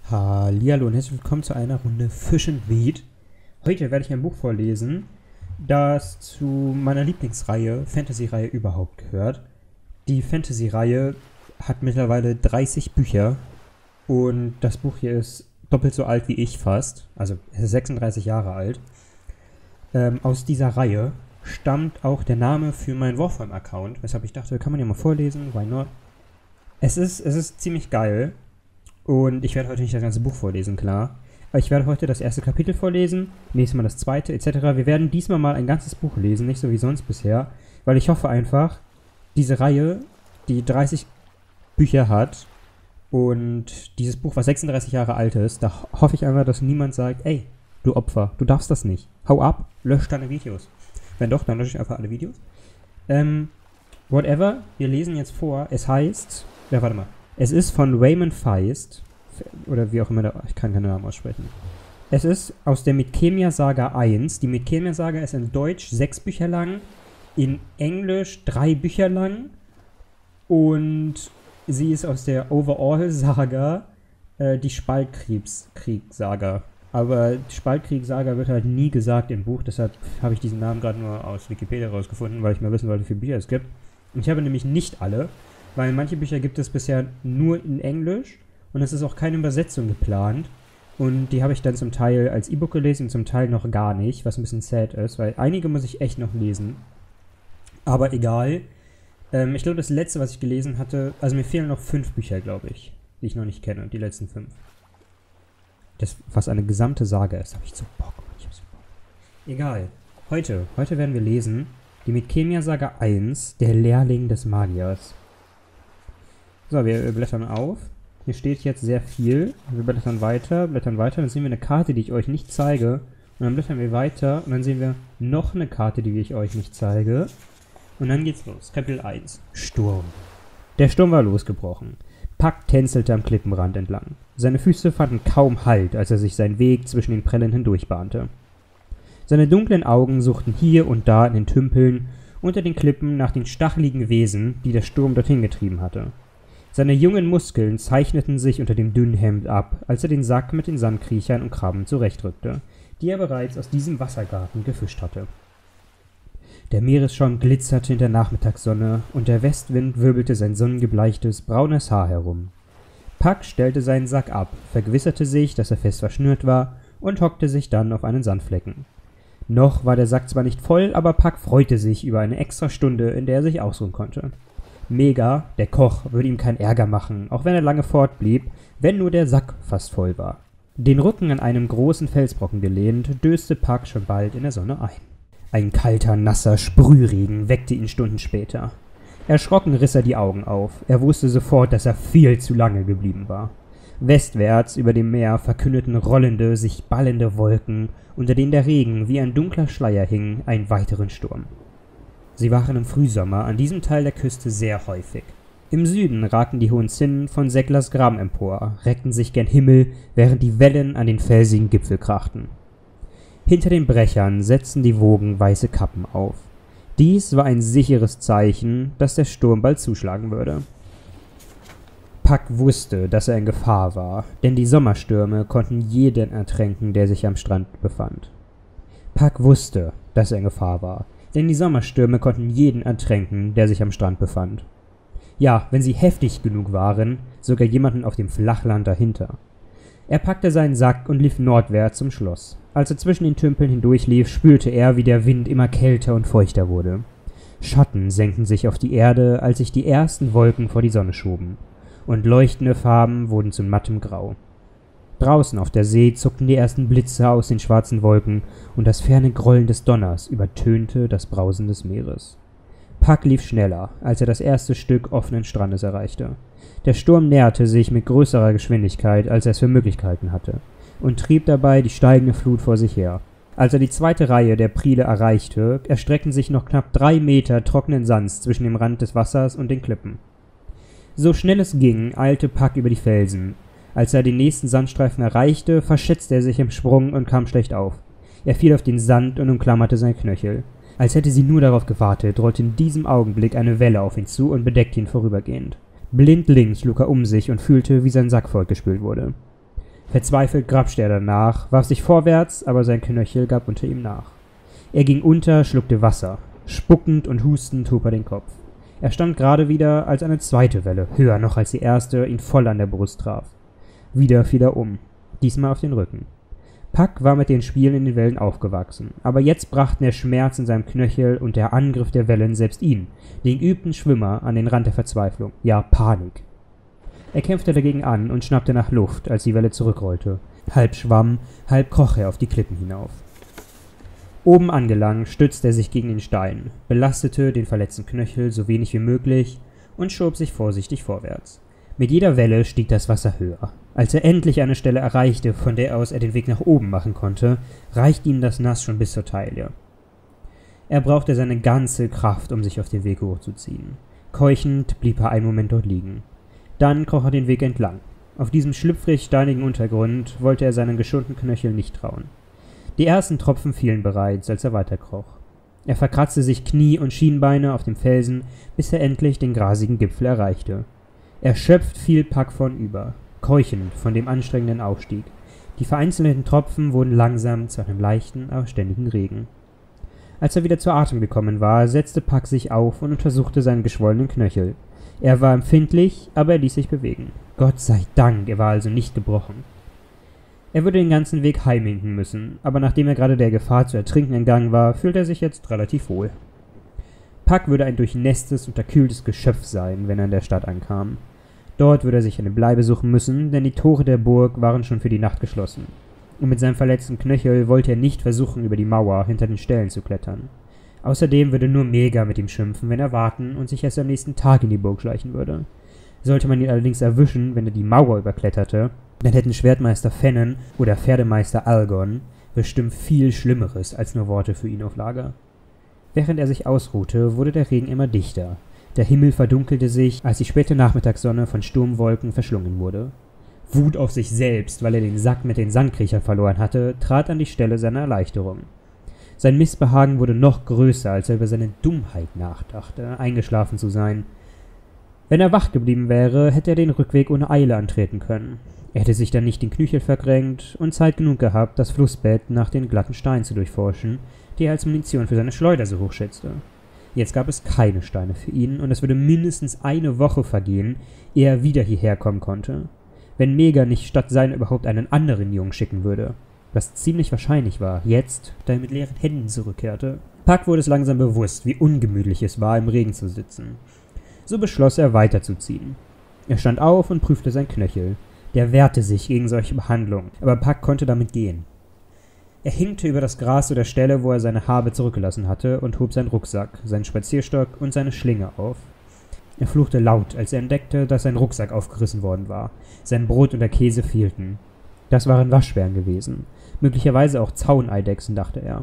Hallihallo und herzlich willkommen zu einer Runde Fish and Weed. Heute werde ich ein Buch vorlesen, das zu meiner Lieblingsreihe, Fantasy-Reihe überhaupt gehört. Die Fantasy-Reihe hat mittlerweile 30 Bücher und das Buch hier ist doppelt so alt wie ich fast, also es ist 36 Jahre alt. Aus dieser Reihe stammt auch der Name für meinen Warframe-Account, weshalb ich dachte, kann man ja mal vorlesen, why not? Es ist ziemlich geil. Und ich werde heute nicht das ganze Buch vorlesen, klar. Aber ich werde heute das erste Kapitel vorlesen, nächstes Mal das zweite, etc. Wir werden diesmal mal ein ganzes Buch lesen, nicht so wie sonst bisher. Weil ich hoffe einfach, diese Reihe, die 30 Bücher hat und dieses Buch, was 36 Jahre alt ist, da hoffe ich einfach, dass niemand sagt, ey, du Opfer, du darfst das nicht. Hau ab, lösch deine Videos. Wenn doch, dann lösche ich einfach alle Videos. Whatever, wir lesen jetzt vor. Es heißt, ja, warte mal. Es ist von Raymond Feist, oder wie auch immer, ich kann keine Namen aussprechen. Es ist aus der Midkemia Saga 1. Die Midkemia Saga ist in Deutsch 6 Bücher lang, in Englisch 3 Bücher lang und sie ist aus der Overall Saga, die Spaltkrieg-Saga. Aber die Spaltkrieg-Saga wird halt nie gesagt im Buch, deshalb habe ich diesen Namen gerade nur aus Wikipedia rausgefunden, weil ich mal wissen wollte, wie viele Bücher es gibt. Und ich habe nämlich nicht alle. Weil manche Bücher gibt es bisher nur in Englisch und es ist auch keine Übersetzung geplant. Und die habe ich dann zum Teil als E-Book gelesen und zum Teil noch gar nicht, was ein bisschen sad ist, weil einige muss ich echt noch lesen. Aber egal. Ich glaube, das letzte, was ich gelesen hatte, also mir fehlen noch 5 Bücher, glaube ich, die ich noch nicht kenne, die letzten 5. Das, was eine gesamte Saga ist, habe ich so Bock. Egal. Heute werden wir lesen die Midkemia Saga 1, der Lehrling des Magiers. So, wir blättern auf. Hier steht jetzt sehr viel. Wir blättern weiter. Dann sehen wir eine Karte, die ich euch nicht zeige. Und dann blättern wir weiter. Und dann sehen wir noch eine Karte, die ich euch nicht zeige. Und dann geht's los. Kapitel 1. Sturm. Der Sturm war losgebrochen. Puck tänzelte am Klippenrand entlang. Seine Füße fanden kaum Halt, als er sich seinen Weg zwischen den Prellen hindurch bahnte. Seine dunklen Augen suchten hier und da in den Tümpeln unter den Klippen nach den stacheligen Wesen, die der Sturm dorthin getrieben hatte. Seine jungen Muskeln zeichneten sich unter dem dünnen Hemd ab, als er den Sack mit den Sandkriechern und Krabben zurechtrückte, die er bereits aus diesem Wassergarten gefischt hatte. Der Meeresschaum glitzerte in der Nachmittagssonne und der Westwind wirbelte sein sonnengebleichtes, braunes Haar herum. Puck stellte seinen Sack ab, vergewisserte sich, dass er fest verschnürt war und hockte sich dann auf einen Sandflecken. Noch war der Sack zwar nicht voll, aber Puck freute sich über eine extra Stunde, in der er sich ausruhen konnte. Mega, der Koch, würde ihm keinen Ärger machen, auch wenn er lange fortblieb, wenn nur der Sack fast voll war. Den Rücken an einem großen Felsbrocken gelehnt, döste Puck schon bald in der Sonne ein. Ein kalter, nasser Sprühregen weckte ihn Stunden später. Erschrocken riss er die Augen auf. Er wusste sofort, dass er viel zu lange geblieben war. Westwärts über dem Meer verkündeten rollende, sich ballende Wolken, unter denen der Regen wie ein dunkler Schleier hing, einen weiteren Sturm. Sie waren im Frühsommer an diesem Teil der Küste sehr häufig. Im Süden ragten die hohen Zinnen von Segglers Gram empor, reckten sich gen Himmel, während die Wellen an den felsigen Gipfel krachten. Hinter den Brechern setzten die Wogen weiße Kappen auf. Dies war ein sicheres Zeichen, dass der Sturm bald zuschlagen würde. Puck wusste, dass er in Gefahr war, denn die Sommerstürme konnten jeden ertränken, der sich am Strand befand. Puck wusste, dass er in Gefahr war, denn die Sommerstürme konnten jeden ertränken, der sich am Strand befand. Ja, wenn sie heftig genug waren, sogar jemanden auf dem Flachland dahinter. Er packte seinen Sack und lief nordwärts zum Schloss. Als er zwischen den Tümpeln hindurchlief, spürte er, wie der Wind immer kälter und feuchter wurde. Schatten senkten sich auf die Erde, als sich die ersten Wolken vor die Sonne schoben, und leuchtende Farben wurden zu mattem Grau. Draußen auf der See zuckten die ersten Blitze aus den schwarzen Wolken und das ferne Grollen des Donners übertönte das Brausen des Meeres. Puck lief schneller, als er das erste Stück offenen Strandes erreichte. Der Sturm näherte sich mit größerer Geschwindigkeit, als er es für möglich gehalten hatte, und trieb dabei die steigende Flut vor sich her. Als er die zweite Reihe der Priele erreichte, erstreckten sich noch knapp 3 Meter trockenen Sands zwischen dem Rand des Wassers und den Klippen. So schnell es ging, eilte Puck über die Felsen. Als er den nächsten Sandstreifen erreichte, verschätzte er sich im Sprung und kam schlecht auf. Er fiel auf den Sand und umklammerte seine Knöchel. Als hätte sie nur darauf gewartet, rollte in diesem Augenblick eine Welle auf ihn zu und bedeckte ihn vorübergehend. Blindlings schlug er um sich und fühlte, wie sein Sack fortgespült wurde. Verzweifelt grapschte er danach, warf sich vorwärts, aber sein Knöchel gab unter ihm nach. Er ging unter, schluckte Wasser. Spuckend und hustend hob er den Kopf. Er stand gerade wieder, als eine zweite Welle, höher noch als die erste, ihn voll an der Brust traf. Wieder fiel er um, diesmal auf den Rücken. Puck war mit den Spielen in den Wellen aufgewachsen, aber jetzt brachten der Schmerz in seinem Knöchel und der Angriff der Wellen selbst ihn, den geübten Schwimmer, an den Rand der Verzweiflung, ja Panik. Er kämpfte dagegen an und schnappte nach Luft, als die Welle zurückrollte. Halb schwamm, halb kroch er auf die Klippen hinauf. Oben angelangt, stützte er sich gegen den Stein, belastete den verletzten Knöchel so wenig wie möglich und schob sich vorsichtig vorwärts. Mit jeder Welle stieg das Wasser höher. Als er endlich eine Stelle erreichte, von der aus er den Weg nach oben machen konnte, reichte ihm das Nass schon bis zur Taille. Er brauchte seine ganze Kraft, um sich auf den Weg hochzuziehen. Keuchend blieb er einen Moment dort liegen. Dann kroch er den Weg entlang. Auf diesem schlüpfrig steinigen Untergrund wollte er seinen geschonten Knöchel nicht trauen. Die ersten Tropfen fielen bereits, als er weiterkroch. Er verkratzte sich Knie und Schienbeine auf dem Felsen, bis er endlich den grasigen Gipfel erreichte. Erschöpft fiel Puck vornüber, keuchend von dem anstrengenden Aufstieg. Die vereinzelten Tropfen wurden langsam zu einem leichten, aber ständigen Regen. Als er wieder zu Atem gekommen war, setzte Puck sich auf und untersuchte seinen geschwollenen Knöchel. Er war empfindlich, aber er ließ sich bewegen. Gott sei Dank, er war also nicht gebrochen. Er würde den ganzen Weg heimhinken müssen, aber nachdem er gerade der Gefahr zu ertrinken entgangen war, fühlte er sich jetzt relativ wohl. Puck würde ein durchnässtes, unterkühltes Geschöpf sein, wenn er in der Stadt ankam. Dort würde er sich eine Bleibe suchen müssen, denn die Tore der Burg waren schon für die Nacht geschlossen. Und mit seinem verletzten Knöchel wollte er nicht versuchen, über die Mauer hinter den Ställen zu klettern. Außerdem würde nur Mega mit ihm schimpfen, wenn er warten und sich erst am nächsten Tag in die Burg schleichen würde. Sollte man ihn allerdings erwischen, wenn er die Mauer überkletterte, dann hätten Schwertmeister Fennen oder Pferdemeister Algon bestimmt viel Schlimmeres als nur Worte für ihn auf Lager. Während er sich ausruhte, wurde der Regen immer dichter. Der Himmel verdunkelte sich, als die späte Nachmittagssonne von Sturmwolken verschlungen wurde. Wut auf sich selbst, weil er den Sack mit den Sandkriechern verloren hatte, trat an die Stelle seiner Erleichterung. Sein Missbehagen wurde noch größer, als er über seine Dummheit nachdachte, eingeschlafen zu sein. Wenn er wach geblieben wäre, hätte er den Rückweg ohne Eile antreten können. Er hätte sich dann nicht den Knöchel verrenkt und Zeit genug gehabt, das Flussbett nach den glatten Steinen zu durchforschen, die er als Munition für seine Schleuder so hoch schätzte. Jetzt gab es keine Steine für ihn, und es würde mindestens eine Woche vergehen, ehe er wieder hierher kommen konnte. Wenn Mega nicht statt seiner überhaupt einen anderen Jungen schicken würde. Was ziemlich wahrscheinlich war, jetzt, da er mit leeren Händen zurückkehrte. Puck wurde es langsam bewusst, wie ungemütlich es war, im Regen zu sitzen. So beschloss er, weiterzuziehen. Er stand auf und prüfte sein Knöchel. Der wehrte sich gegen solche Behandlung, aber Puck konnte damit gehen. Er hinkte über das Gras zu der Stelle, wo er seine Habe zurückgelassen hatte, und hob seinen Rucksack, seinen Spazierstock und seine Schlinge auf. Er fluchte laut, als er entdeckte, dass sein Rucksack aufgerissen worden war. Sein Brot und der Käse fehlten. Das waren Waschbären gewesen. Möglicherweise auch Zauneidechsen, dachte er.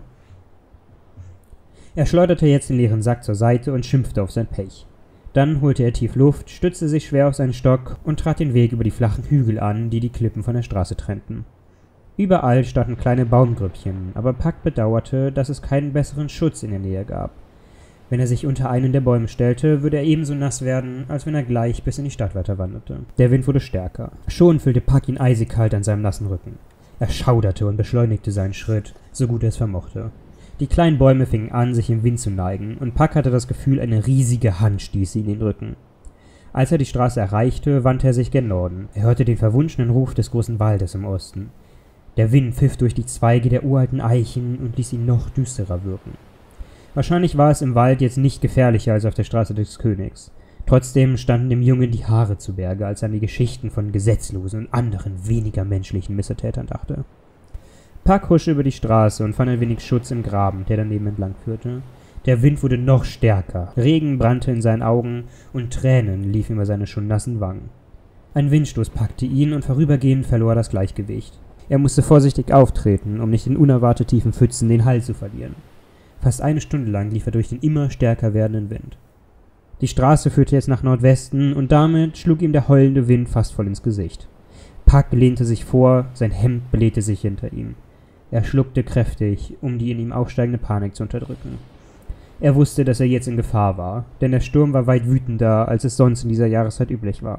Er schleuderte jetzt den leeren Sack zur Seite und schimpfte auf sein Pech. Dann holte er tief Luft, stützte sich schwer auf seinen Stock und trat den Weg über die flachen Hügel an, die die Klippen von der Straße trennten. Überall standen kleine Baumgrüppchen, aber Puck bedauerte, dass es keinen besseren Schutz in der Nähe gab. Wenn er sich unter einen der Bäume stellte, würde er ebenso nass werden, als wenn er gleich bis in die Stadt weiterwanderte. Der Wind wurde stärker. Schon fühlte Puck ihn eisig kalt an seinem nassen Rücken. Er schauderte und beschleunigte seinen Schritt, so gut er es vermochte. Die kleinen Bäume fingen an, sich im Wind zu neigen, und Puck hatte das Gefühl, eine riesige Hand stieß ihn in den Rücken. Als er die Straße erreichte, wandte er sich gen Norden. Er hörte den verwunschenen Ruf des großen Waldes im Osten. Der Wind pfiff durch die Zweige der uralten Eichen und ließ ihn noch düsterer wirken. Wahrscheinlich war es im Wald jetzt nicht gefährlicher als auf der Straße des Königs. Trotzdem standen dem Jungen die Haare zu Berge, als er an die Geschichten von Gesetzlosen und anderen weniger menschlichen Missetätern dachte. Puck huschte über die Straße und fand ein wenig Schutz im Graben, der daneben entlang führte. Der Wind wurde noch stärker, Regen brannte in seinen Augen und Tränen liefen über seine schon nassen Wangen. Ein Windstoß packte ihn und vorübergehend verlor er das Gleichgewicht. Er musste vorsichtig auftreten, um nicht in unerwartet tiefen Pfützen den Halt zu verlieren. Fast eine Stunde lang lief er durch den immer stärker werdenden Wind. Die Straße führte jetzt nach Nordwesten und damit schlug ihm der heulende Wind fast voll ins Gesicht. Puck lehnte sich vor, sein Hemd blähte sich hinter ihm. Er schluckte kräftig, um die in ihm aufsteigende Panik zu unterdrücken. Er wusste, dass er jetzt in Gefahr war, denn der Sturm war weit wütender, als es sonst in dieser Jahreszeit üblich war.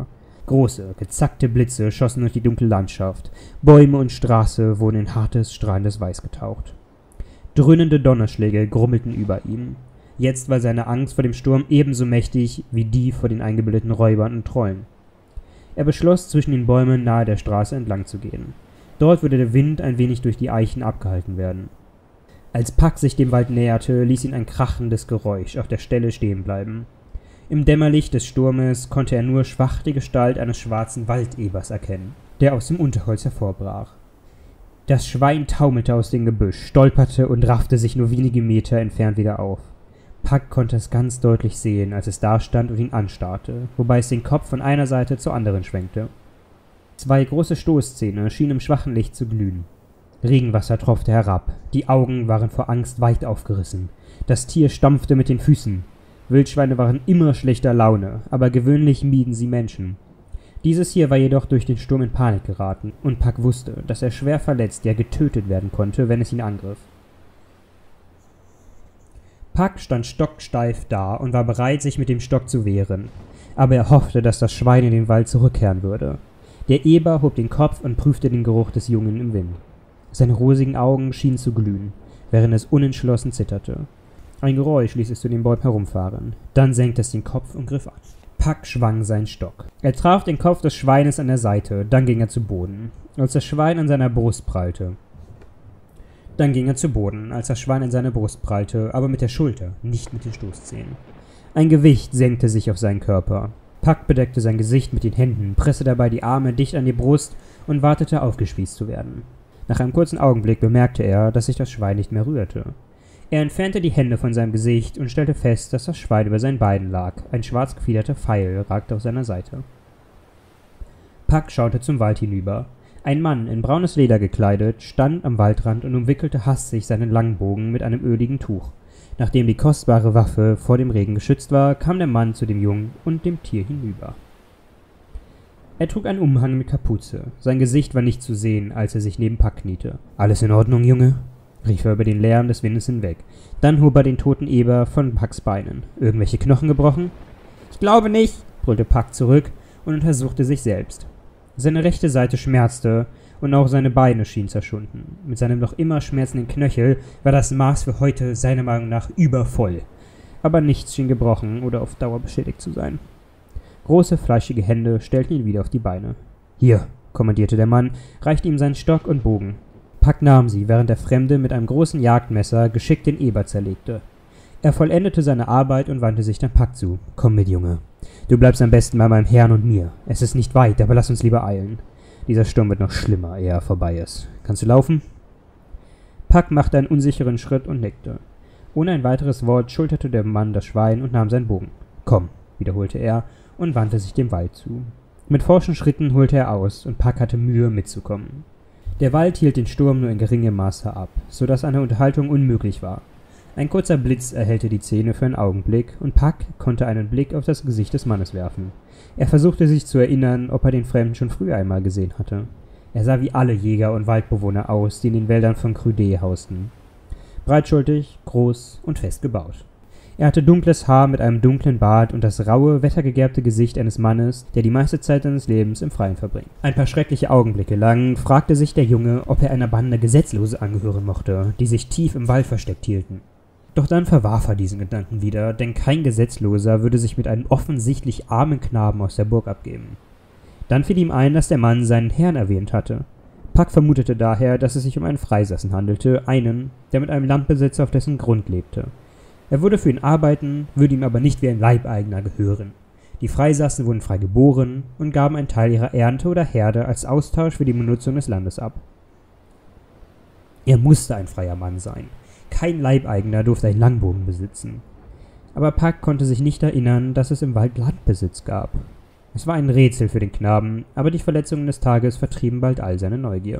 Große, gezackte Blitze schossen durch die dunkle Landschaft. Bäume und Straße wurden in hartes, strahlendes Weiß getaucht. Dröhnende Donnerschläge grummelten über ihm. Jetzt war seine Angst vor dem Sturm ebenso mächtig wie die vor den eingebildeten Räubern und Trollen. Er beschloss, zwischen den Bäumen nahe der Straße entlang zu gehen. Dort würde der Wind ein wenig durch die Eichen abgehalten werden. Als Puck sich dem Wald näherte, ließ ihn ein krachendes Geräusch auf der Stelle stehen bleiben. Im Dämmerlicht des Sturmes konnte er nur schwach die Gestalt eines schwarzen Waldebers erkennen, der aus dem Unterholz hervorbrach. Das Schwein taumelte aus dem Gebüsch, stolperte und raffte sich nur wenige Meter entfernt wieder auf. Puck konnte es ganz deutlich sehen, als es dastand und ihn anstarrte, wobei es den Kopf von einer Seite zur anderen schwenkte. 2 große Stoßzähne schienen im schwachen Licht zu glühen. Regenwasser tropfte herab, die Augen waren vor Angst weit aufgerissen. Das Tier stampfte mit den Füßen. Wildschweine waren immer schlechter Laune, aber gewöhnlich mieden sie Menschen. Dieses hier war jedoch durch den Sturm in Panik geraten, und Puck wusste, dass er schwer verletzt, ja getötet werden konnte, wenn es ihn angriff. Puck stand stocksteif da und war bereit, sich mit dem Stock zu wehren, aber er hoffte, dass das Schwein in den Wald zurückkehren würde. Der Eber hob den Kopf und prüfte den Geruch des Jungen im Wind. Seine rosigen Augen schienen zu glühen, während es unentschlossen zitterte. Ein Geräusch ließ es zu den Bäumen herumfahren. Dann senkte es den Kopf und griff an. Puck schwang seinen Stock. Er traf den Kopf des Schweines an der Seite, dann ging er zu Boden, als das Schwein an seiner Brust prallte. Aber mit der Schulter, nicht mit den Stoßzähnen. Ein Gewicht senkte sich auf seinen Körper. Puck bedeckte sein Gesicht mit den Händen, presste dabei die Arme dicht an die Brust und wartete, aufgespießt zu werden. Nach einem kurzen Augenblick bemerkte er, dass sich das Schwein nicht mehr rührte. Er entfernte die Hände von seinem Gesicht und stellte fest, dass das Schwein über seinen Beinen lag. Ein schwarz gefiederter Pfeil ragte auf seiner Seite. Puck schaute zum Wald hinüber. Ein Mann, in braunes Leder gekleidet, stand am Waldrand und umwickelte hastig seinen Langbogen mit einem öligen Tuch. Nachdem die kostbare Waffe vor dem Regen geschützt war, kam der Mann zu dem Jungen und dem Tier hinüber. Er trug einen Umhang mit Kapuze. Sein Gesicht war nicht zu sehen, als er sich neben Puck kniete. »Alles in Ordnung, Junge?« rief er über den Lärm des Windes hinweg. Dann hob er den toten Eber von Pucks Beinen. »Irgendwelche Knochen gebrochen?« »Ich glaube nicht«, brüllte Puck zurück und untersuchte sich selbst. Seine rechte Seite schmerzte und auch seine Beine schienen zerschunden. Mit seinem noch immer schmerzenden Knöchel war das Maß für heute seiner Meinung nach übervoll. Aber nichts schien gebrochen oder auf Dauer beschädigt zu sein. Große, fleischige Hände stellten ihn wieder auf die Beine. »Hier«, kommandierte der Mann, reichte ihm seinen Stock und Bogen. Puck nahm sie, während der Fremde mit einem großen Jagdmesser geschickt den Eber zerlegte. Er vollendete seine Arbeit und wandte sich dann Puck zu. »Komm mit, Junge. Du bleibst am besten bei meinem Herrn und mir. Es ist nicht weit, aber lass uns lieber eilen. Dieser Sturm wird noch schlimmer, ehe er vorbei ist. Kannst du laufen?« Puck machte einen unsicheren Schritt und nickte. Ohne ein weiteres Wort schulterte der Mann das Schwein und nahm seinen Bogen. »Komm«, wiederholte er und wandte sich dem Wald zu. Mit forschen Schritten holte er aus, und Puck hatte Mühe, mitzukommen. Der Wald hielt den Sturm nur in geringem Maße ab, so dass eine Unterhaltung unmöglich war. Ein kurzer Blitz erhellte die Szene für einen Augenblick, und Puck konnte einen Blick auf das Gesicht des Mannes werfen. Er versuchte sich zu erinnern, ob er den Fremden schon früher einmal gesehen hatte. Er sah wie alle Jäger und Waldbewohner aus, die in den Wäldern von Crudé hausten. Breitschultrig, groß und fest gebaut. Er hatte dunkles Haar mit einem dunklen Bart und das raue, wettergegerbte Gesicht eines Mannes, der die meiste Zeit seines Lebens im Freien verbringt. Ein paar schreckliche Augenblicke lang fragte sich der Junge, ob er einer Bande Gesetzlose angehören mochte, die sich tief im Wald versteckt hielten. Doch dann verwarf er diesen Gedanken wieder, denn kein Gesetzloser würde sich mit einem offensichtlich armen Knaben aus der Burg abgeben. Dann fiel ihm ein, dass der Mann seinen Herrn erwähnt hatte. Puck vermutete daher, dass es sich um einen Freisassen handelte, einen, der mit einem Landbesitzer auf dessen Grund lebte. Er würde für ihn arbeiten, würde ihm aber nicht wie ein Leibeigener gehören. Die Freisassen wurden frei geboren und gaben einen Teil ihrer Ernte oder Herde als Austausch für die Benutzung des Landes ab. Er musste ein freier Mann sein. Kein Leibeigener durfte einen Langbogen besitzen. Aber Puck konnte sich nicht erinnern, dass es im Wald Landbesitz gab. Es war ein Rätsel für den Knaben, aber die Verletzungen des Tages vertrieben bald all seine Neugier.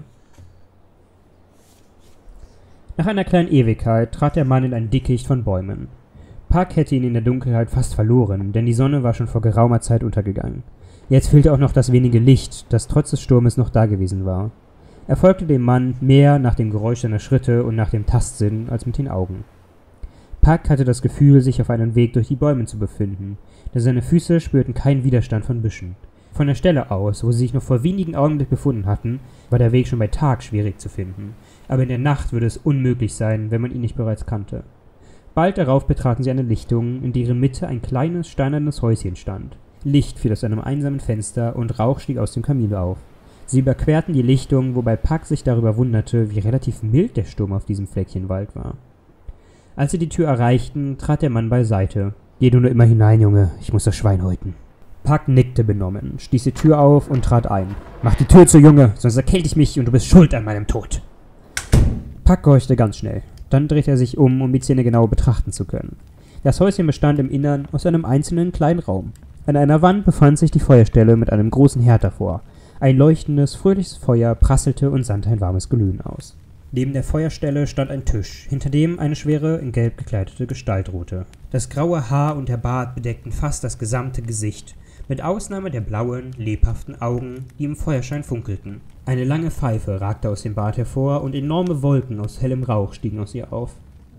Nach einer kleinen Ewigkeit trat der Mann in ein Dickicht von Bäumen. Puck hätte ihn in der Dunkelheit fast verloren, denn die Sonne war schon vor geraumer Zeit untergegangen. Jetzt fehlte auch noch das wenige Licht, das trotz des Sturmes noch dagewesen war. Er folgte dem Mann mehr nach dem Geräusch seiner Schritte und nach dem Tastsinn als mit den Augen. Puck hatte das Gefühl, sich auf einem Weg durch die Bäume zu befinden, denn seine Füße spürten keinen Widerstand von Büschen. Von der Stelle aus, wo sie sich noch vor wenigen Augenblicken befunden hatten, war der Weg schon bei Tag schwierig zu finden, aber in der Nacht würde es unmöglich sein, wenn man ihn nicht bereits kannte. Bald darauf betraten sie eine Lichtung, in deren Mitte ein kleines, steinernes Häuschen stand. Licht fiel aus einem einsamen Fenster und Rauch stieg aus dem Kamin auf. Sie überquerten die Lichtung, wobei Puck sich darüber wunderte, wie relativ mild der Sturm auf diesem Fleckchen Wald war. Als sie die Tür erreichten, trat der Mann beiseite. »Geh du nur immer hinein, Junge, ich muss das Schwein häuten.« Puck nickte benommen, stieß die Tür auf und trat ein. »Mach die Tür zu, Junge, sonst erkälte ich mich und du bist schuld an meinem Tod.« Puck gehorchte ganz schnell. Dann drehte er sich um die Szene genau betrachten zu können. Das Häuschen bestand im Innern aus einem einzelnen kleinen Raum. An einer Wand befand sich die Feuerstelle mit einem großen Herd davor. Ein leuchtendes, fröhliches Feuer prasselte und sandte ein warmes Glühen aus. Neben der Feuerstelle stand ein Tisch, hinter dem eine schwere, in Gelb gekleidete Gestalt ruhte. Das graue Haar und der Bart bedeckten fast das gesamte Gesicht, mit Ausnahme der blauen, lebhaften Augen, die im Feuerschein funkelten. Eine lange Pfeife ragte aus dem Bart hervor und enorme Wolken aus hellem Rauch stiegen aus ihr auf.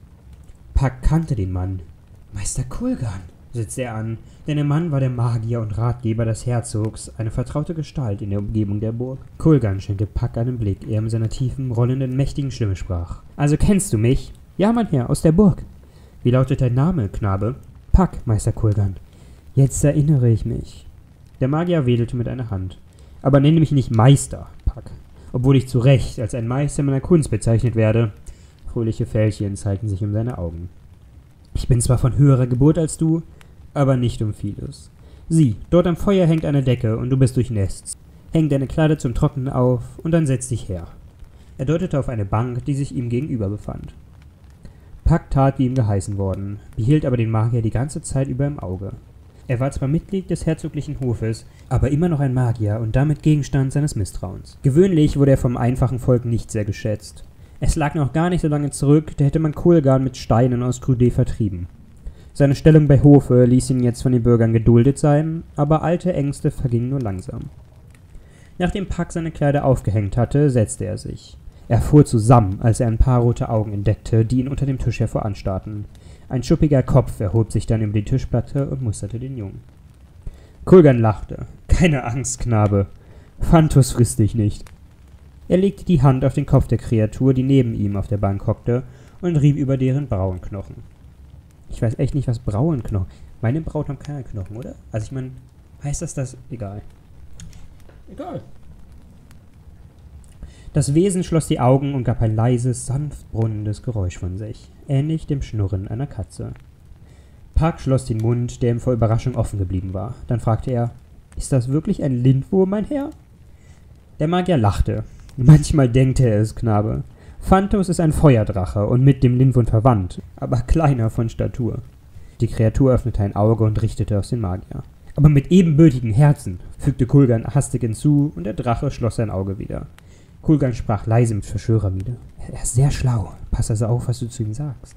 Puck kannte den Mann. »Meister Kulgan«, setzte er an, denn der Mann war der Magier und Ratgeber des Herzogs, eine vertraute Gestalt in der Umgebung der Burg. Kulgan schenkte Puck einen Blick, er mit seiner tiefen, rollenden, mächtigen Stimme sprach. »Also kennst du mich?« »Ja, mein Herr, aus der Burg.« »Wie lautet dein Name, Knabe?« »Puck, Meister Kulgan.« »Jetzt erinnere ich mich.« Der Magier wedelte mit einer Hand. »Aber nenne mich nicht Meister, Puck, obwohl ich zu Recht als ein Meister meiner Kunst bezeichnet werde.« Fröhliche Fältchen zeigten sich um seine Augen. »Ich bin zwar von höherer Geburt als du, aber nicht um vieles. Sieh, dort am Feuer hängt eine Decke und du bist durchnässt. Häng deine Kleider zum Trocknen auf und dann setz dich her.« Er deutete auf eine Bank, die sich ihm gegenüber befand. Puck tat, wie ihm geheißen worden, behielt aber den Magier die ganze Zeit über im Auge. Er war zwar Mitglied des herzoglichen Hofes, aber immer noch ein Magier und damit Gegenstand seines Misstrauens. Gewöhnlich wurde er vom einfachen Volk nicht sehr geschätzt. Es lag noch gar nicht so lange zurück, da hätte man Kulgan mit Steinen aus Crudé vertrieben. Seine Stellung bei Hofe ließ ihn jetzt von den Bürgern geduldet sein, aber alte Ängste vergingen nur langsam. Nachdem Puck seine Kleider aufgehängt hatte, setzte er sich. Er fuhr zusammen, als er ein paar rote Augen entdeckte, die ihn unter dem Tisch hervor anstarrten. Ein schuppiger Kopf erhob sich dann über die Tischplatte und musterte den Jungen. Kulgan lachte. »Keine Angst, Knabe. Phantos frisst dich nicht.« Er legte die Hand auf den Kopf der Kreatur, die neben ihm auf der Bank hockte, und rieb über deren Brauenknochen. Ich weiß echt nicht, was Brauenknochen... Meine Braut haben keine Knochen, oder? Also ich meine, heißt das... Egal. Das Wesen schloss die Augen und gab ein leises, sanft brunnendes Geräusch von sich, ähnlich dem Schnurren einer Katze. Puck schloss den Mund, der ihm vor Überraschung offen geblieben war. Dann fragte er, »Ist das wirklich ein Lindwurm, mein Herr?« Der Magier lachte. »Manchmal denkt er es, Knabe. Phantos ist ein Feuerdrache und mit dem Lindwurm verwandt, aber kleiner von Statur.« Die Kreatur öffnete ein Auge und richtete auf den Magier. »Aber mit ebenbürtigen Herzen«, fügte Kulgan hastig hinzu, und der Drache schloss sein Auge wieder. Kulgan sprach leise mit Verschwörer wieder. »Er ist sehr schlau. Pass also auf, was du zu ihm sagst.«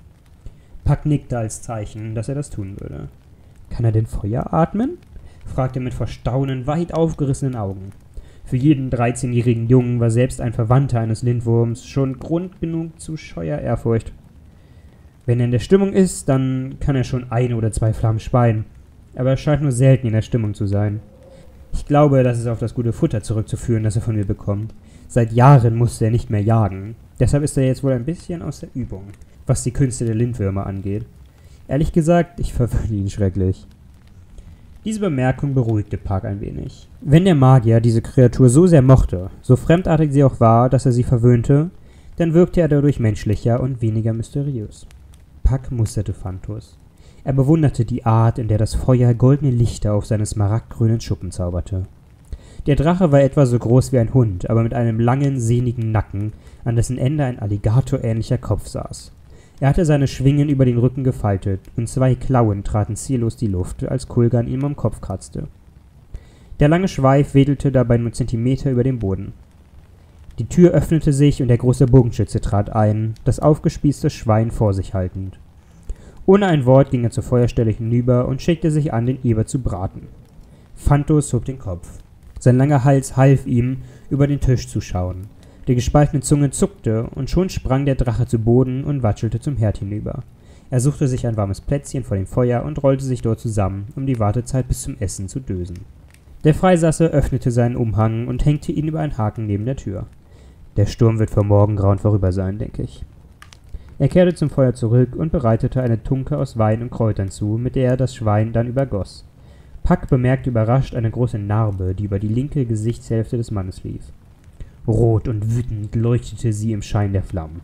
Puck nickte als Zeichen, dass er das tun würde. »Kann er denn Feuer atmen?« fragte er mit vor Staunen weit aufgerissenen Augen. Für jeden 13-jährigen Jungen war selbst ein Verwandter eines Lindwurms schon Grund genug zu scheuer Ehrfurcht. Wenn er in der Stimmung ist, dann kann er schon 1 oder 2 Flammen speien. Aber er scheint nur selten in der Stimmung zu sein. Ich glaube, das ist auf das gute Futter zurückzuführen, das er von mir bekommt. Seit Jahren musste er nicht mehr jagen. Deshalb ist er jetzt wohl ein bisschen aus der Übung, was die Künste der Lindwürmer angeht. Ehrlich gesagt, ich verwöhne ihn schrecklich. Diese Bemerkung beruhigte Puck ein wenig. Wenn der Magier diese Kreatur so sehr mochte, so fremdartig sie auch war, dass er sie verwöhnte, dann wirkte er dadurch menschlicher und weniger mysteriös. Puck musterte Phantos. Er bewunderte die Art, in der das Feuer goldene Lichter auf seine smaragdgrünen Schuppen zauberte. Der Drache war etwa so groß wie ein Hund, aber mit einem langen, sehnigen Nacken, an dessen Ende ein alligatorähnlicher Kopf saß. Er hatte seine Schwingen über den Rücken gefaltet, und 2 Klauen traten ziellos die Luft, als Kulgan ihm am Kopf kratzte. Der lange Schweif wedelte dabei nur Zentimeter über dem Boden. Die Tür öffnete sich und der große Bogenschütze trat ein, das aufgespießte Schwein vor sich haltend. Ohne ein Wort ging er zur Feuerstelle hinüber und schickte sich an, den Eber zu braten. Phantos hob den Kopf. Sein langer Hals half ihm, über den Tisch zu schauen. Die gespaltene Zunge zuckte, und schon sprang der Drache zu Boden und watschelte zum Herd hinüber. Er suchte sich ein warmes Plätzchen vor dem Feuer und rollte sich dort zusammen, um die Wartezeit bis zum Essen zu dösen. Der Freisasser öffnete seinen Umhang und hängte ihn über einen Haken neben der Tür. Der Sturm wird vor Morgengrauen vorüber sein, denke ich. Er kehrte zum Feuer zurück und bereitete eine Tunke aus Wein und Kräutern zu, mit der er das Schwein dann übergoss. Puck bemerkte überrascht eine große Narbe, die über die linke Gesichtshälfte des Mannes lief. Rot und wütend leuchtete sie im Schein der Flammen.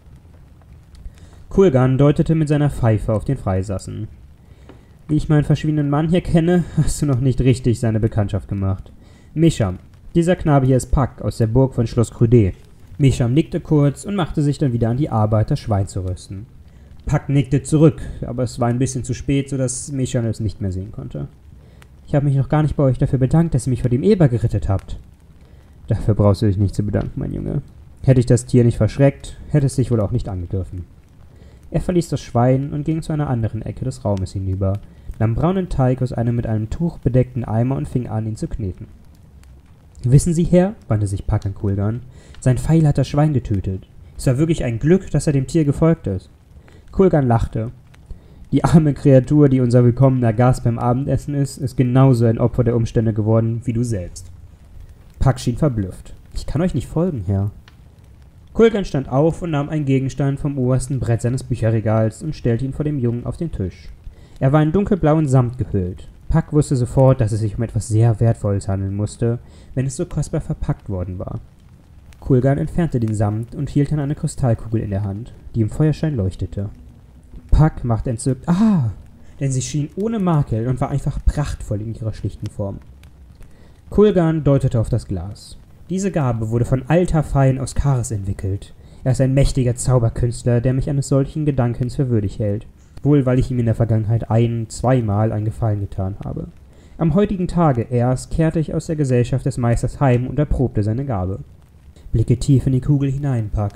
Kulgan deutete mit seiner Pfeife auf den Freisassen. Wie ich meinen verschwiegenen Mann hier kenne, hast du noch nicht richtig seine Bekanntschaft gemacht. Mesham, dieser Knabe hier ist Puck aus der Burg von Schloss Crudé. Mesham nickte kurz und machte sich dann wieder an die Arbeit, das Schwein zu rösten. Puck nickte zurück, aber es war ein bisschen zu spät, sodass Mesham es nicht mehr sehen konnte. Ich habe mich noch gar nicht bei euch dafür bedankt, dass ihr mich vor dem Eber gerettet habt. Dafür brauchst du dich nicht zu bedanken, mein Junge. Hätte ich das Tier nicht verschreckt, hätte es dich wohl auch nicht angegriffen. Er verließ das Schwein und ging zu einer anderen Ecke des Raumes hinüber, nahm braunen Teig aus einem mit einem Tuch bedeckten Eimer und fing an, ihn zu kneten. Wissen Sie, Herr, wandte sich Puck an Kulgan, sein Pfeil hat das Schwein getötet. Es war wirklich ein Glück, dass er dem Tier gefolgt ist. Kulgan lachte. Die arme Kreatur, die unser willkommener Gast beim Abendessen ist genauso ein Opfer der Umstände geworden wie du selbst. Puck schien verblüfft. Ich kann euch nicht folgen, Herr. Kulgan stand auf und nahm einen Gegenstand vom obersten Brett seines Bücherregals und stellte ihn vor dem Jungen auf den Tisch. Er war in dunkelblauen Samt gehüllt. Puck wusste sofort, dass es sich um etwas sehr Wertvolles handeln musste, wenn es so kostbar verpackt worden war. Kulgan entfernte den Samt und hielt dann eine Kristallkugel in der Hand, die im Feuerschein leuchtete. Puck machte entzückt »Ah!«, denn sie schien ohne Makel und war einfach prachtvoll in ihrer schlichten Form. Kulgan deutete auf das Glas. Diese Gabe wurde von alter Fein aus Karis entwickelt. Er ist ein mächtiger Zauberkünstler, der mich eines solchen Gedankens für würdig hält, wohl weil ich ihm in der Vergangenheit zweimal einen Gefallen getan habe. Am heutigen Tage erst kehrte ich aus der Gesellschaft des Meisters heim und erprobte seine Gabe. Blicke tief in die Kugel hinein, Puck.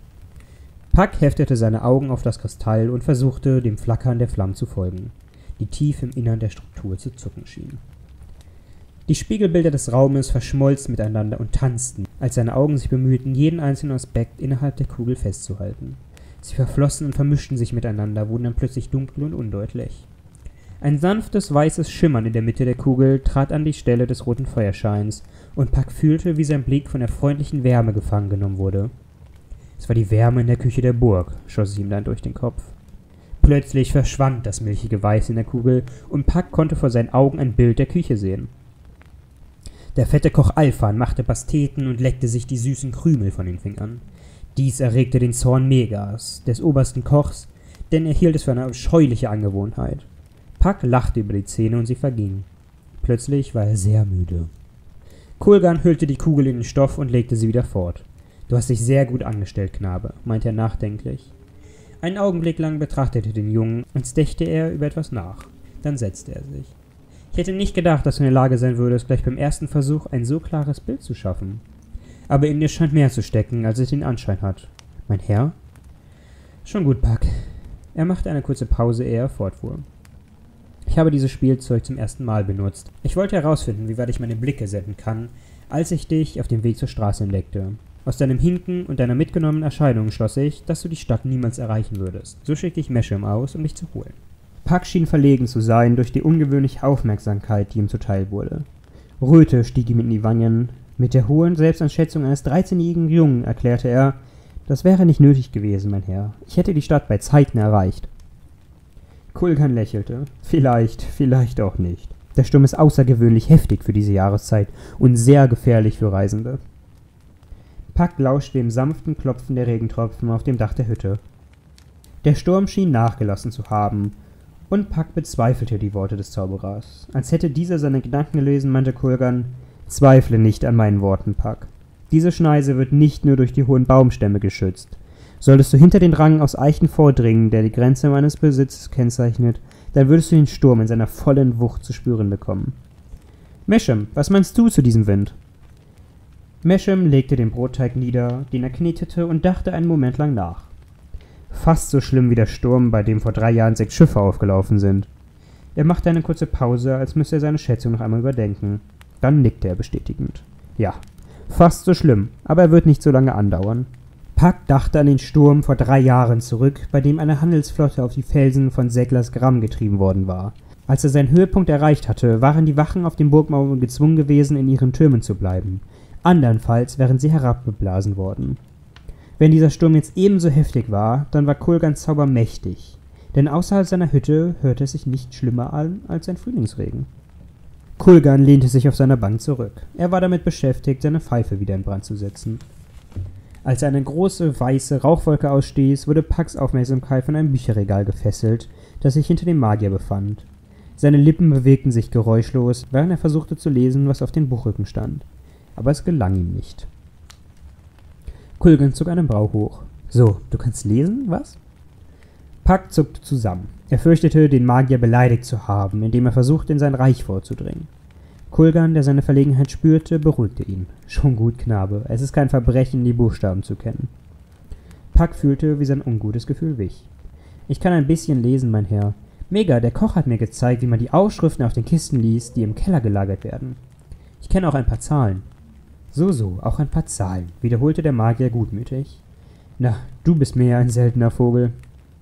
Puck heftete seine Augen auf das Kristall und versuchte, dem Flackern der Flammen zu folgen, die tief im Innern der Struktur zu zucken schienen. Die Spiegelbilder des Raumes verschmolzen miteinander und tanzten, als seine Augen sich bemühten, jeden einzelnen Aspekt innerhalb der Kugel festzuhalten. Sie verflossen und vermischten sich miteinander, wurden dann plötzlich dunkel und undeutlich. Ein sanftes, weißes Schimmern in der Mitte der Kugel trat an die Stelle des roten Feuerscheins, und Puck fühlte, wie sein Blick von der freundlichen Wärme gefangen genommen wurde. Es war die Wärme in der Küche der Burg, schoss es ihm dann durch den Kopf. Plötzlich verschwand das milchige Weiß in der Kugel, und Puck konnte vor seinen Augen ein Bild der Küche sehen. Der fette Koch Alfan machte Pasteten und leckte sich die süßen Krümel von den Fingern. Dies erregte den Zorn Megas, des obersten Kochs, denn er hielt es für eine abscheuliche Angewohnheit. Puck lachte über die Szene und sie verging. Plötzlich war er sehr müde. Kulgan hüllte die Kugel in den Stoff und legte sie wieder fort. »Du hast dich sehr gut angestellt, Knabe«, meinte er nachdenklich. Einen Augenblick lang betrachtete er den Jungen, als dächte er über etwas nach. Dann setzte er sich. »Ich hätte nicht gedacht, dass du in der Lage sein würdest, gleich beim ersten Versuch ein so klares Bild zu schaffen. Aber in dir scheint mehr zu stecken, als es den Anschein hat. Mein Herr?« »Schon gut, Puck.« Er machte eine kurze Pause, ehe er fortfuhr. »Ich habe dieses Spielzeug zum ersten Mal benutzt. Ich wollte herausfinden, wie weit ich meine Blicke senden kann, als ich dich auf dem Weg zur Straße entdeckte. Aus deinem Hinken und deiner mitgenommenen Erscheinung schloss ich, dass du die Stadt niemals erreichen würdest. So schickte ich Mesham aus, um dich zu holen.« Puck schien verlegen zu sein durch die ungewöhnliche Aufmerksamkeit, die ihm zuteil wurde. Röte stieg ihm in die Wangen. Mit der hohen Selbstanschätzung eines 13-jährigen Jungen erklärte er, das wäre nicht nötig gewesen, mein Herr. Ich hätte die Stadt bei Zeiten erreicht. Kulgan lächelte. Vielleicht auch nicht. Der Sturm ist außergewöhnlich heftig für diese Jahreszeit und sehr gefährlich für Reisende. Puck lauschte dem sanften Klopfen der Regentropfen auf dem Dach der Hütte. Der Sturm schien nachgelassen zu haben, und Puck bezweifelte die Worte des Zauberers. Als hätte dieser seine Gedanken gelesen, meinte Kulgan, »Zweifle nicht an meinen Worten, Puck. Diese Schneise wird nicht nur durch die hohen Baumstämme geschützt. Solltest du hinter den Rangen aus Eichen vordringen, der die Grenze meines Besitzes kennzeichnet, dann würdest du den Sturm in seiner vollen Wucht zu spüren bekommen. Mesham, was meinst du zu diesem Wind?« Mesham legte den Brotteig nieder, den er knetete, und dachte einen Moment lang nach. Fast so schlimm wie der Sturm, bei dem vor 3 Jahren 6 Schiffe aufgelaufen sind. Er machte eine kurze Pause, als müsste er seine Schätzung noch einmal überdenken. Dann nickte er bestätigend. Ja, fast so schlimm, aber er wird nicht so lange andauern. Puck dachte an den Sturm vor 3 Jahren zurück, bei dem eine Handelsflotte auf die Felsen von Seglas Gram getrieben worden war. Als er seinen Höhepunkt erreicht hatte, waren die Wachen auf den Burgmauern gezwungen gewesen, in ihren Türmen zu bleiben. Andernfalls wären sie herabgeblasen worden. Wenn dieser Sturm jetzt ebenso heftig war, dann war Kulgans Zauber mächtig. Denn außerhalb seiner Hütte hörte es sich nicht schlimmer an als ein Frühlingsregen. Kulgan lehnte sich auf seiner Bank zurück. Er war damit beschäftigt, seine Pfeife wieder in Brand zu setzen. Als er eine große, weiße Rauchwolke ausstieß, wurde Pucks Aufmerksamkeit von einem Bücherregal gefesselt, das sich hinter dem Magier befand. Seine Lippen bewegten sich geräuschlos, während er versuchte zu lesen, was auf den Buchrücken stand. Aber es gelang ihm nicht. Kulgan zog einen Brau hoch. »So, du kannst lesen, was?« Puck zuckte zusammen. Er fürchtete, den Magier beleidigt zu haben, indem er versuchte, in sein Reich vorzudringen. Kulgan, der seine Verlegenheit spürte, beruhigte ihn. »Schon gut, Knabe. Es ist kein Verbrechen, die Buchstaben zu kennen.« Puck fühlte, wie sein ungutes Gefühl wich. »Ich kann ein bisschen lesen, mein Herr. Mega, der Koch hat mir gezeigt, wie man die Aufschriften auf den Kisten liest, die im Keller gelagert werden. Ich kenne auch ein paar Zahlen.« »So, auch ein paar Zahlen«, wiederholte der Magier gutmütig. »Na, du bist mehr ein seltener Vogel.«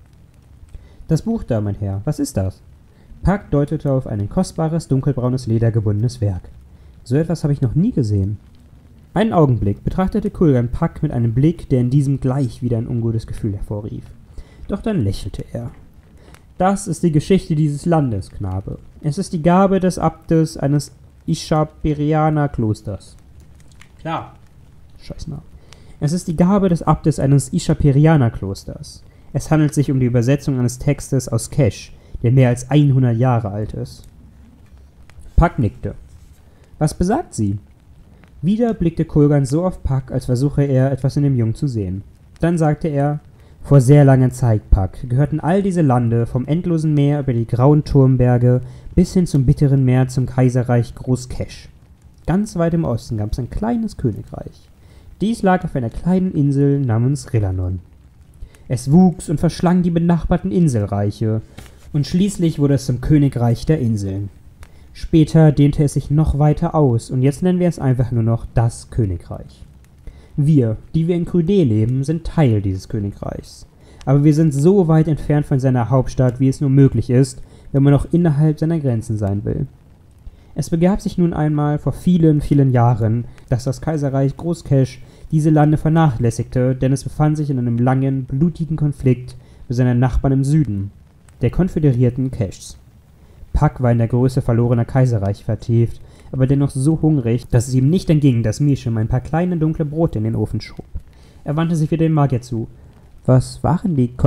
»Das Buch da, mein Herr, was ist das?« Puck deutete auf ein kostbares, dunkelbraunes, ledergebundenes Werk. »So etwas habe ich noch nie gesehen.« Einen Augenblick betrachtete Kulgan Puck mit einem Blick, der in diesem gleich wieder ein ungutes Gefühl hervorrief. Doch dann lächelte er. »Das ist die Geschichte dieses Landes, Knabe. Es ist die Gabe des Abtes eines Ishaperianer-Klosters.« »Klar.« »Scheißname. Es ist die Gabe des Abtes eines Ishaperianer-Klosters. Es handelt sich um die Übersetzung eines Textes aus Kesh, der mehr als 100 Jahre alt ist.« Puck nickte. »Was besagt sie?« Wieder blickte Kulgan so auf Puck, als versuche er, etwas in dem Jungen zu sehen. Dann sagte er: »Vor sehr langer Zeit, Puck, gehörten all diese Lande vom endlosen Meer über die grauen Turmberge bis hin zum bitteren Meer zum Kaiserreich Groß-Kesh. Ganz weit im Osten gab es ein kleines Königreich. Dies lag auf einer kleinen Insel namens Rillanon. Es wuchs und verschlang die benachbarten Inselreiche, und schließlich wurde es zum Königreich der Inseln. Später dehnte es sich noch weiter aus, und jetzt nennen wir es einfach nur noch das Königreich. Wir, die wir in Crudé leben, sind Teil dieses Königreichs. Aber wir sind so weit entfernt von seiner Hauptstadt, wie es nur möglich ist, wenn man noch innerhalb seiner Grenzen sein will. Es begab sich nun einmal vor vielen, vielen Jahren, dass das Kaiserreich Groß-Kesh diese Lande vernachlässigte, denn es befand sich in einem langen, blutigen Konflikt mit seinen Nachbarn im Süden, der konföderierten Keshs. Puck war in der Größe verlorener Kaiserreiche vertieft, aber dennoch so hungrig, dass es ihm nicht entging, dass Meschem ein paar kleine dunkle Brote in den Ofen schob. Er wandte sich wieder dem Magier zu. »Was waren die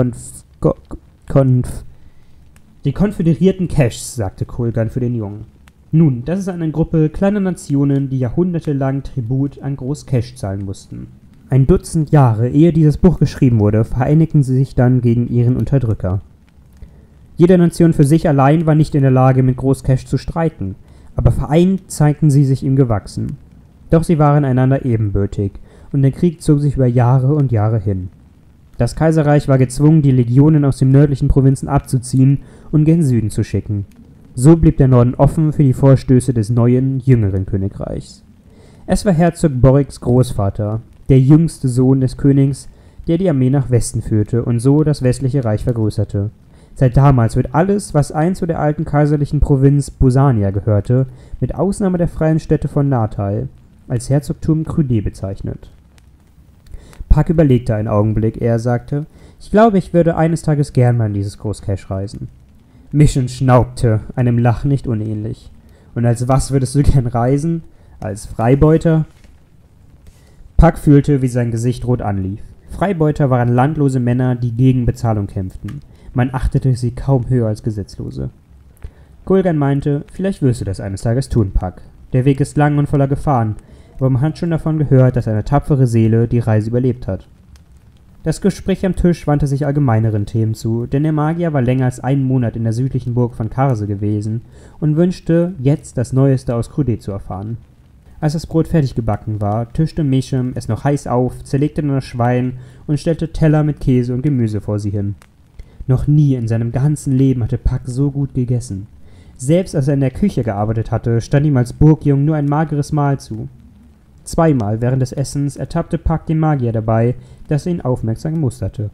Die konföderierten Keshs«, sagte Kulgan für den Jungen. »Nun, das ist eine Gruppe kleiner Nationen, die jahrhundertelang Tribut an Groß-Kesh zahlen mussten. 1 Dutzend Jahre, ehe dieses Buch geschrieben wurde, vereinigten sie sich dann gegen ihren Unterdrücker. Jede Nation für sich allein war nicht in der Lage, mit Groß-Kesh zu streiten, aber vereint zeigten sie sich ihm gewachsen. Doch sie waren einander ebenbürtig, und der Krieg zog sich über Jahre und Jahre hin. Das Kaiserreich war gezwungen, die Legionen aus den nördlichen Provinzen abzuziehen und gen Süden zu schicken. So blieb der Norden offen für die Vorstöße des neuen, jüngeren Königreichs. Es war Herzog Borriks Großvater, der jüngste Sohn des Königs, der die Armee nach Westen führte und so das westliche Reich vergrößerte. Seit damals wird alles, was einst zu der alten kaiserlichen Provinz Busania gehörte, mit Ausnahme der freien Städte von Natal, als Herzogtum Crudé bezeichnet. Puck überlegte einen Augenblick, er sagte: »Ich glaube, ich würde eines Tages gern mal in dieses Groß-Kesh reisen.« Meschem schnaubte, einem Lachen nicht unähnlich. »Und als was würdest du gern reisen? Als Freibeuter?« Puck fühlte, wie sein Gesicht rot anlief. Freibeuter waren landlose Männer, die gegen Bezahlung kämpften. Man achtete sie kaum höher als Gesetzlose. Kulgan meinte: »Vielleicht wirst du das eines Tages tun, Puck. Der Weg ist lang und voller Gefahren, aber man hat schon davon gehört, dass eine tapfere Seele die Reise überlebt hat.« Das Gespräch am Tisch wandte sich allgemeineren Themen zu, denn der Magier war länger als 1 Monat in der südlichen Burg von Karse gewesen und wünschte, jetzt das Neueste aus Crudé zu erfahren. Als das Brot fertig gebacken war, tischte Meschem es noch heiß auf, zerlegte dann das Schwein und stellte Teller mit Käse und Gemüse vor sie hin. Noch nie in seinem ganzen Leben hatte Puck so gut gegessen. Selbst als er in der Küche gearbeitet hatte, stand ihm als Burgjung nur ein mageres Mahl zu. 2-mal während des Essens ertappte Puck den Magier dabei, dass er ihn aufmerksam musterte.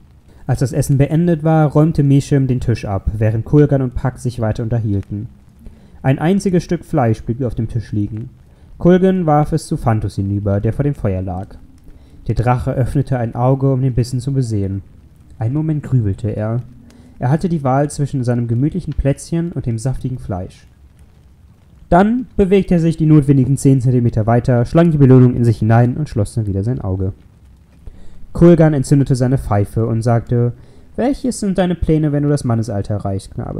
Als das Essen beendet war, räumte Meschem den Tisch ab, während Kulgan und Puck sich weiter unterhielten. Ein einziges Stück Fleisch blieb auf dem Tisch liegen. Kulgan warf es zu Phantos hinüber, der vor dem Feuer lag. Der Drache öffnete ein Auge, um den Bissen zu besehen. Einen Moment grübelte er. Er hatte die Wahl zwischen seinem gemütlichen Plätzchen und dem saftigen Fleisch. Dann bewegte er sich die notwendigen 10 cm weiter, schlang die Belohnung in sich hinein und schloss dann wieder sein Auge. Kulgan entzündete seine Pfeife und sagte: »Welches sind deine Pläne, wenn du das Mannesalter erreichst, Knabe?«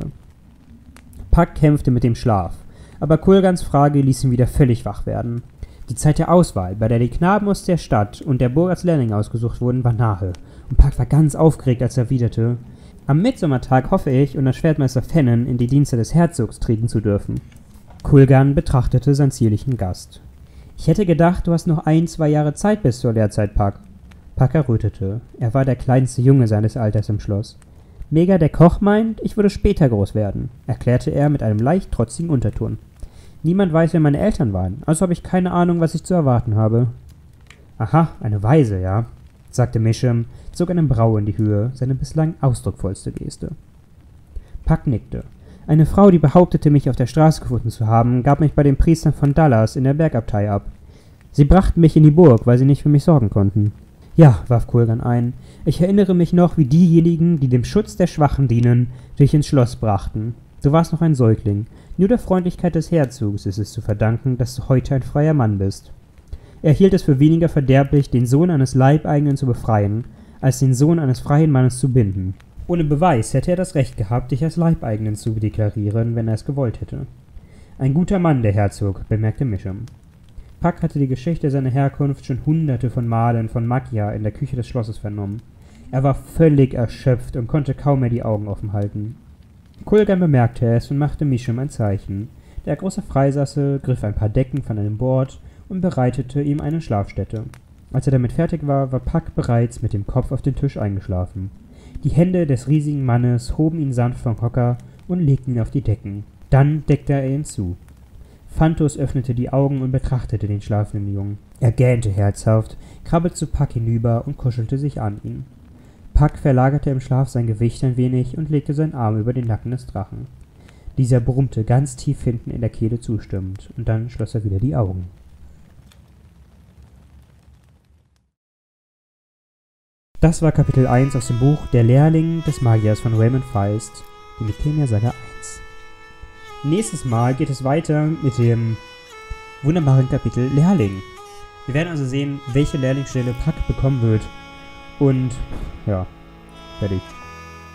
Puck kämpfte mit dem Schlaf, aber Kulgans Frage ließ ihn wieder völlig wach werden. Die Zeit der Auswahl, bei der die Knaben aus der Stadt und der Burg als Lehrling ausgesucht wurden, war nahe, und Puck war ganz aufgeregt, als er erwiderte: »Am Mitsommertag hoffe ich, unter Schwertmeister Fennen in die Dienste des Herzogs treten zu dürfen.« Kulgan betrachtete seinen zierlichen Gast. »Ich hätte gedacht, du hast noch 1-2 Jahre Zeit bis zur Lehrzeit, Puck.« Puck errötete. Er war der kleinste Junge seines Alters im Schloss. »Mega, der Koch meint, ich würde später groß werden«, erklärte er mit einem leicht trotzigen Unterton. »Niemand weiß, wer meine Eltern waren, also habe ich keine Ahnung, was ich zu erwarten habe.« »Aha, eine Waise, ja«, sagte Meschem, zog eine Braue in die Höhe, seine bislang ausdrucksvollste Geste. Puck nickte. »Eine Frau, die behauptete, mich auf der Straße gefunden zu haben, gab mich bei den Priestern von Dallas in der Bergabtei ab. Sie brachten mich in die Burg, weil sie nicht für mich sorgen konnten.« »Ja«, warf Kulgan ein, »ich erinnere mich noch, wie diejenigen, die dem Schutz der Schwachen dienen, dich ins Schloss brachten. Du warst noch ein Säugling. Nur der Freundlichkeit des Herzogs ist es zu verdanken, dass du heute ein freier Mann bist.« Er hielt es für weniger verderblich, den Sohn eines Leibeigenen zu befreien, als den Sohn eines freien Mannes zu binden. Ohne Beweis hätte er das Recht gehabt, dich als Leibeigenen zu deklarieren, wenn er es gewollt hätte. »Ein guter Mann, der Herzog«, bemerkte Meschem. Puck hatte die Geschichte seiner Herkunft schon hunderte von Malen von Magia in der Küche des Schlosses vernommen. Er war völlig erschöpft und konnte kaum mehr die Augen offen halten. Kulgan bemerkte es und machte Meschem ein Zeichen. Der große Freisasse griff ein paar Decken von einem Bord und bereitete ihm eine Schlafstätte. Als er damit fertig war, war Puck bereits mit dem Kopf auf den Tisch eingeschlafen. Die Hände des riesigen Mannes hoben ihn sanft vom Hocker und legten ihn auf die Decken. Dann deckte er ihn zu. Phantos öffnete die Augen und betrachtete den schlafenden Jungen. Er gähnte herzhaft, krabbelte zu Puck hinüber und kuschelte sich an ihn. Puck verlagerte im Schlaf sein Gewicht ein wenig und legte seinen Arm über den Nacken des Drachen. Dieser brummte ganz tief hinten in der Kehle zustimmend, und dann schloss er wieder die Augen. Das war Kapitel 1 aus dem Buch Der Lehrling des Magiers von Raymond Feist, die Mythemia Saga 1. Nächstes Mal geht es weiter mit dem wunderbaren Kapitel Lehrling. Wir werden also sehen, welche Lehrlingsstelle Puck bekommen wird. Und ja, fertig.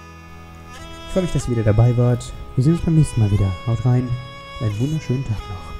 Ich freue mich, dass ihr wieder dabei wart. Wir sehen uns beim nächsten Mal wieder. Haut rein. Einen wunderschönen Tag noch.